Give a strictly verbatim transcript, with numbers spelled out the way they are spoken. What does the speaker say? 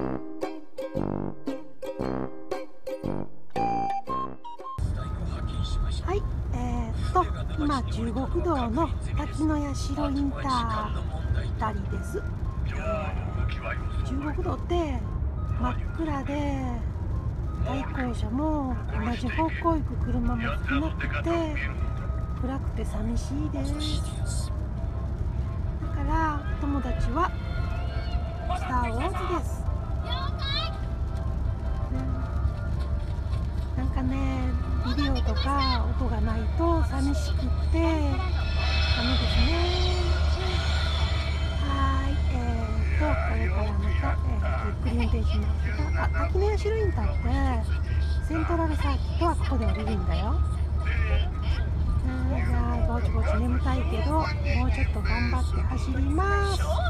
はい、えー、っと今中国道の滝の社インターふたりです。えー、中国道って真っ暗で対向車も同じ方向行く車も少なくて暗くて寂しいです。だから友達はスター・ウォーズです。なんかね、ビデオとか音がないと寂しくってダメですね。はい、えーとこれからまた、えー、ゆっくり運転しますが、あ、滝の社インターってセントラルサーキットはここで降りるんだよ。じゃあぼちぼち眠たいけどもうちょっと頑張って走ります。